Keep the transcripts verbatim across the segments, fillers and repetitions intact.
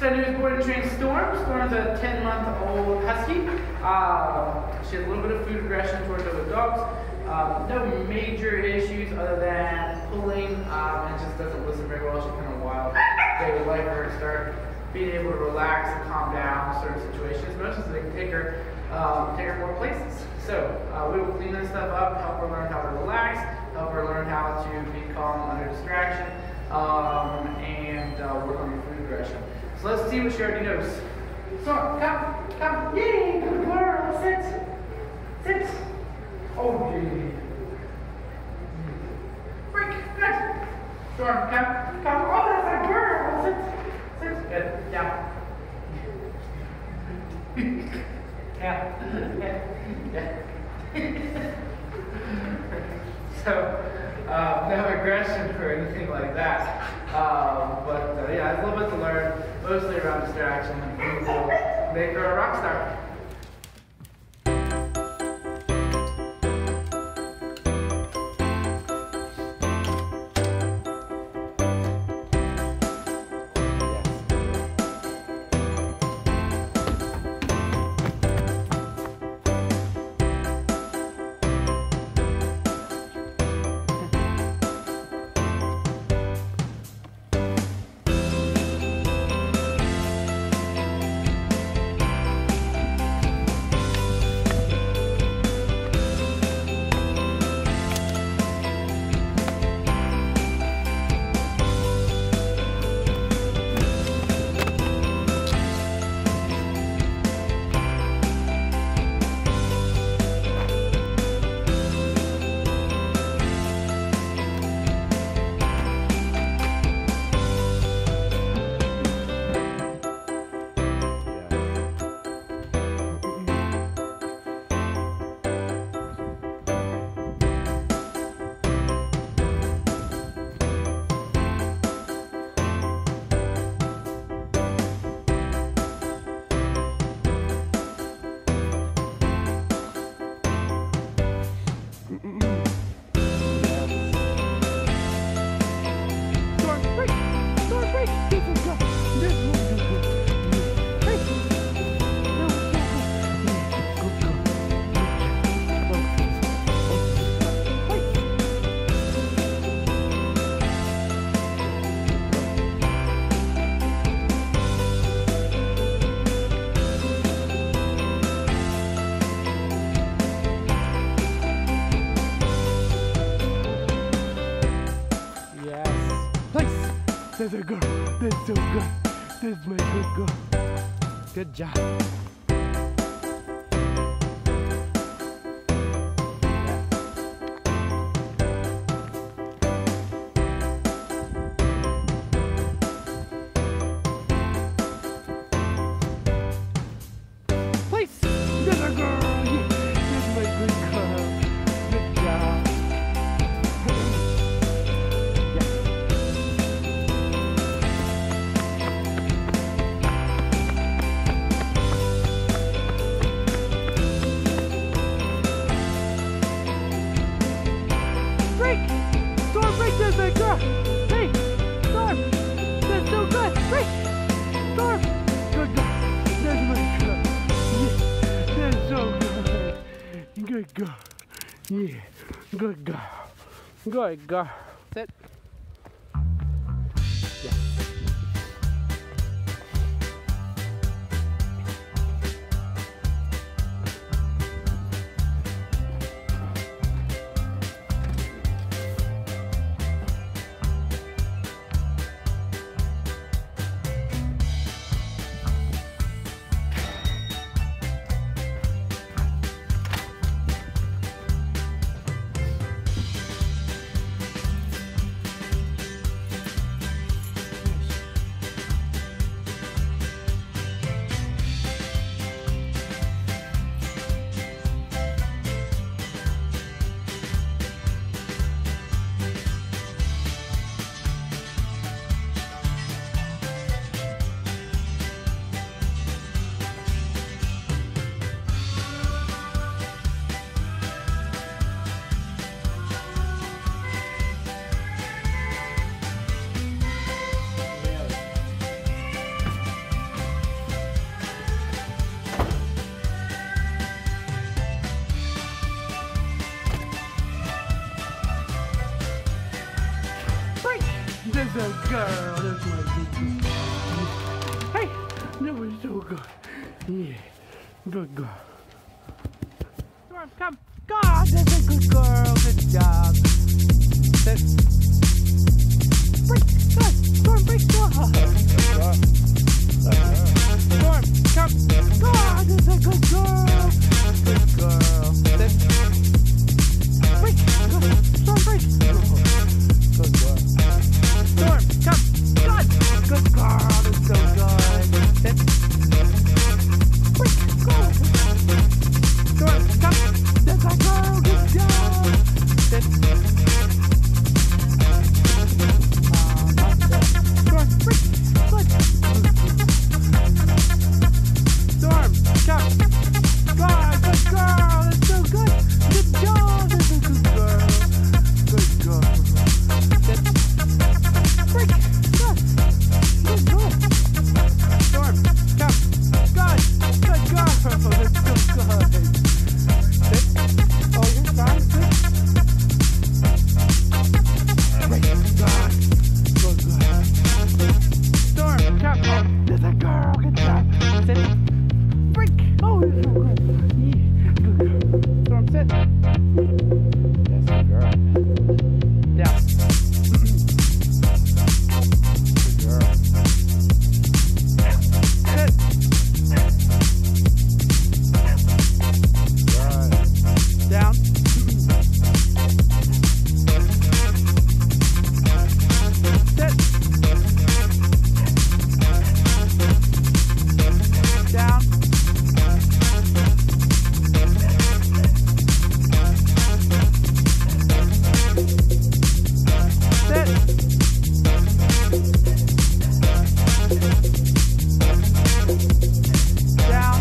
So I was born and trained Storm. Storm's a ten month old Husky. Uh, she has a little bit of food aggression towards other dogs. Um, no major issues other than pulling, um, and just doesn't listen very well. She's kind of wild. They would like her to start being able to relax and calm down in certain situations, but also so they can take her, um, take her more places. So uh, we will clean this stuff up, help her learn how to relax, help her learn how to be calm under distraction, um, and uh, work on your food aggression. So let's see what she already knows. Storm, come, come, yay, good girl, sit, sit. Oh, yay. Break, good. Storm, come, come, oh, that's a girl, sit, sit, good, down. Yeah, yeah, yeah. So, uh, no aggression or anything like that. Um, but uh, yeah, it's a little bit to learn, mostly around distraction, and we'll make her a rock star. That's a girl. That's so good. That's my good girl. Good job. Place. That's a girl. Yeah. That's my good girl. Good job. Storm, break this thing, girl! Hey! Storm! That's so good! Break! Storm! Good girl! That's my girl! Yeah! That's so good! Good girl! Yeah! Good girl! Good girl! Sit! Yeah! That's a girl. That's my good girl. Hey, that was so good. Yeah, good girl. Storm, come. God, that's a good girl. Good job. Sit. Break. Good. Storm, break. Good. Storm, come. God, that's a good girl. Good girl. Sit. Break. Good. Storm, break. Good girl. Storm, come. God. Good girl. That's so good. Sit. Break. Good. Storm, come. That's a girl. Good job. Sit. Um, Storm, break. Good. Storm, come. God, good girl. That's so good. Good job. That's a good girl. Good girl. Sit. Break. Good. Good girl. Storm, come. God, good girl. That's so good. Sit. Oh, you're fine. Sit. Break. God. Good girl. Storm, come. Oh, that's a girl. Good job. Sit. Break. Oh, you're so good. Yeah. Good girl. Storm, sit. That's a girl. Down. Good girl. Sit. Right. Down. Sit. Down. Sit. Down.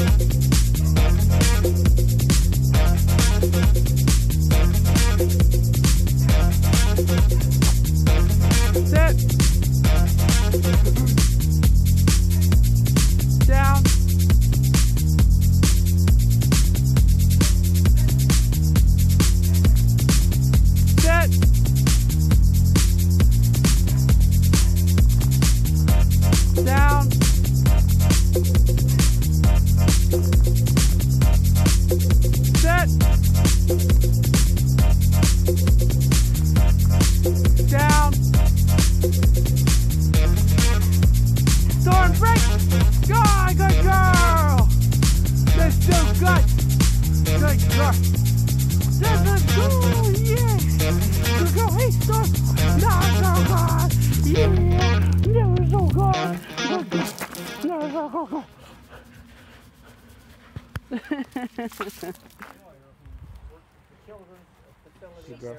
Sit. Down. Sit. Down. Sit. Down. Storm, break. God, good girl. That's so good. Good girl. That's a girl. Yeah. Good girl. Hey, Storm. That's so good. Yeah. That was so good. Good girl. That was so good. Good girl.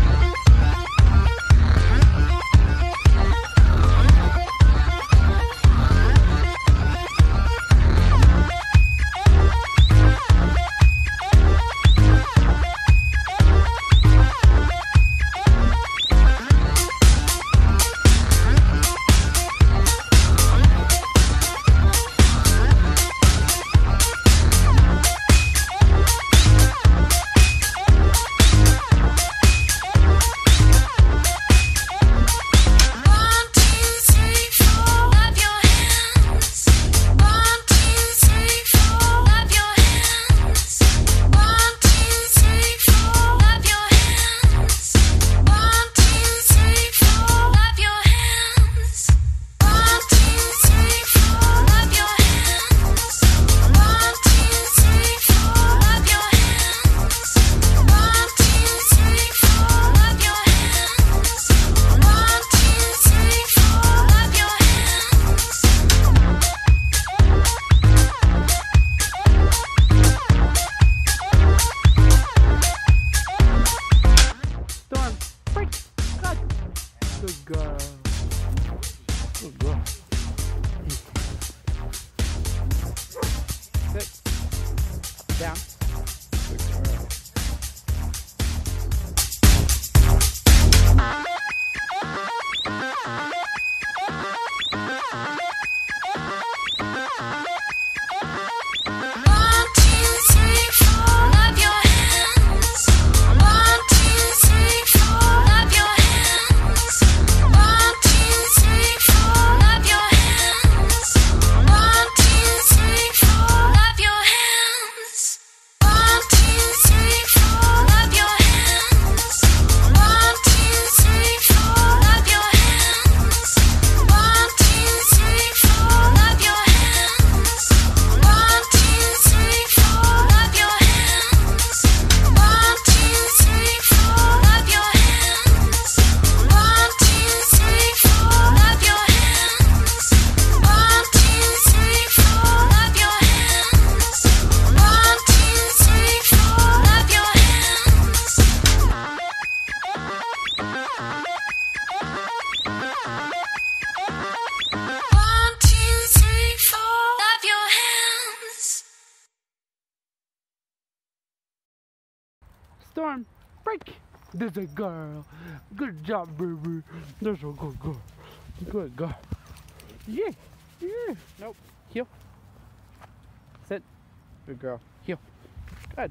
Good girl. Good girl. Sit. Down. Good girl. One, two, three, four, clap your hands. One, Storm, break. There's a girl. Good job, baby. There's a good girl. Good girl. Yeah, yeah. Nope. Heel. Sit. Good girl. Heel. Good.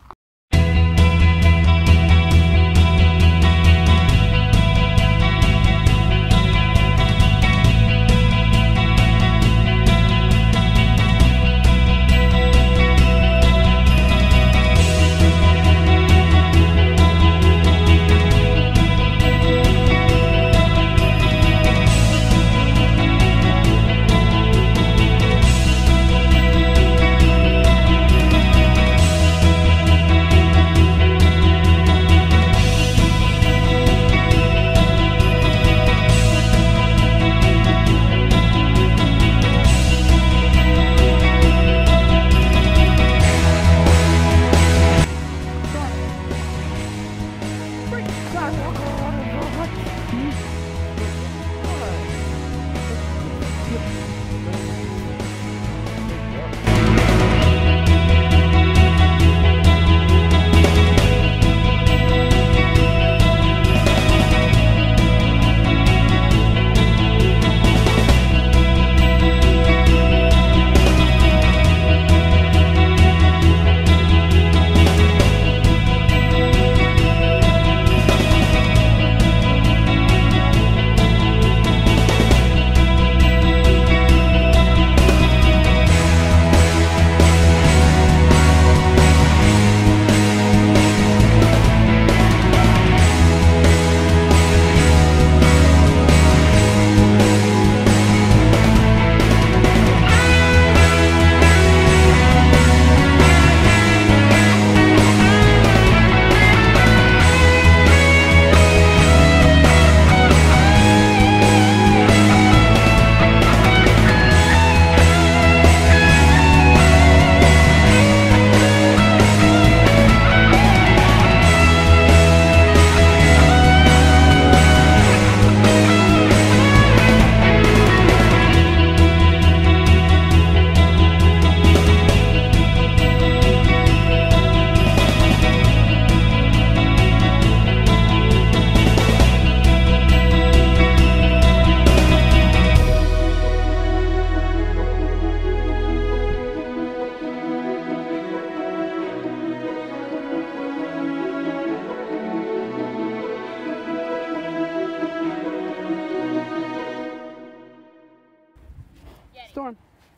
Storm.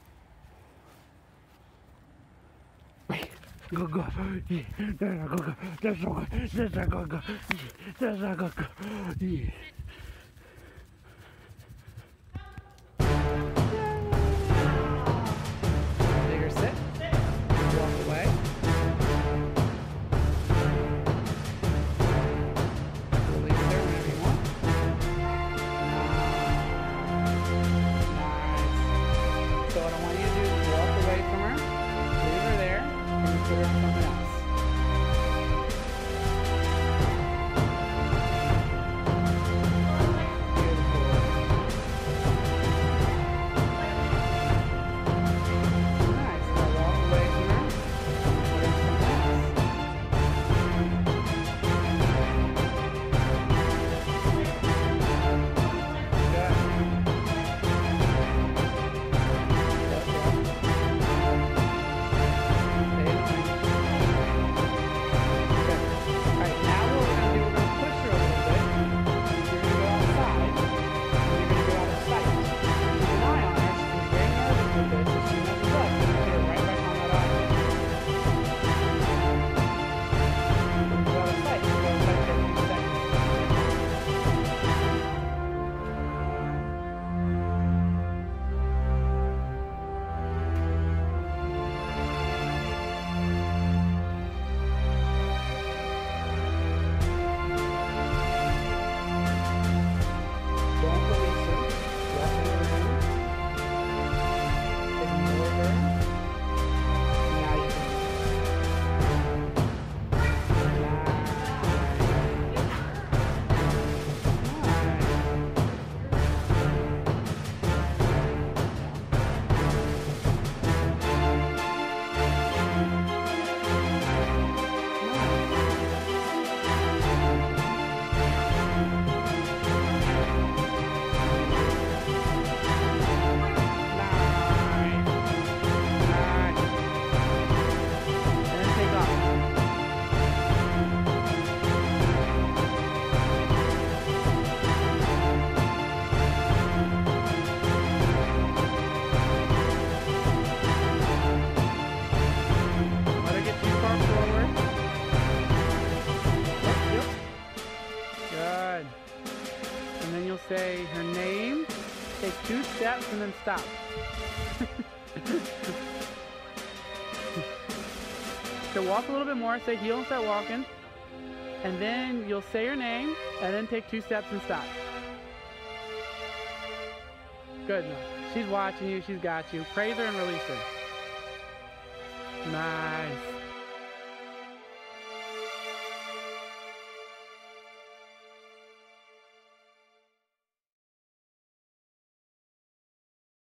Go, go. Yeah. There's a go, go. There's a go. There's a go, go. Yeah. There's a go, go. Yeah. Bigger sit. Walk away. Release there whenever you want. Nice. So what I want you to do is walk away from her. Leave her there and put her on something else. then you'll say her name, take two steps, and then stop. So walk a little bit more, say heel and start walking. And then you'll say her name, and then take two steps and stop. Good enough. She's watching you, she's got you. Praise her and release her. Nice.